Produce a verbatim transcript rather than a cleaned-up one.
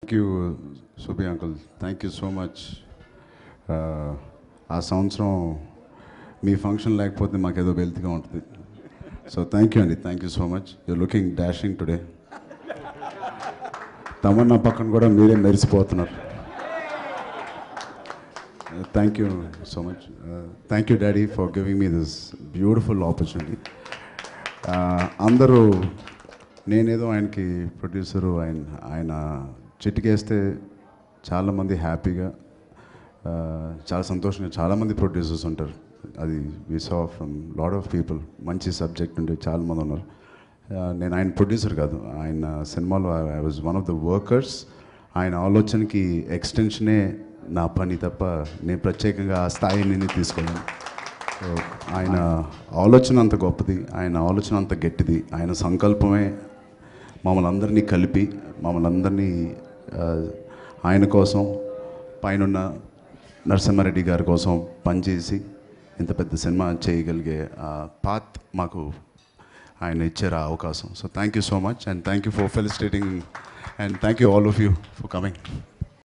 Thank you Subi uncle, thank you so much. ఆ సంవత్సరం మీ ఫంక్షన్ లేకపోతే మాకేదో వెల్త్గా ఉంటుంది. సో థ్యాంక్ యూ అండి, thank you so much. You're looking dashing today. Tamannaah పక్కన కూడా మీరే మెరిసిపోతున్నారు. Thank you so much. Thank you daddy for giving me this beautiful opportunity. అందరూ నేనేదో ఆయనకి ప్రొడ్యూసరు, ఆయన ఆయన చిటికేస్తే చాలామంది హ్యాపీగా చాలా సంతోషంగా చాలామంది ప్రొడ్యూసర్స్ ఉంటారు. అది we saw from lot of people. మంచి సబ్జెక్ట్ ఉండే చాలామంది ఉన్నారు. నేను ఆయన ప్రొడ్యూసర్ కాదు, ఆయన సినిమాలో I was one of the workers. ఆయన ఆలోచనకి ఎక్స్టెన్షనే నా పని తప్ప నేను ప్రత్యేకంగా ఆ స్థాయిని తీసుకోలేను. ఆయన ఆలోచన అంత గొప్పది, ఆయన ఆలోచన అంత గట్టిది. ఆయన సంకల్పమే మమ్మల్ని అందరినీ కలిపి మమ్మల్ని అందరినీ ఆయన కోసం, పైనున్న నరసింహారెడ్డి గారి కోసం పనిచేసి ఇంత పెద్ద సినిమా చేయగలిగే పాత్ మాకు ఆయన ఇచ్చారు ఆ అవకాశం. So thank you so much and thank you for felicitating and thank you all of you for coming.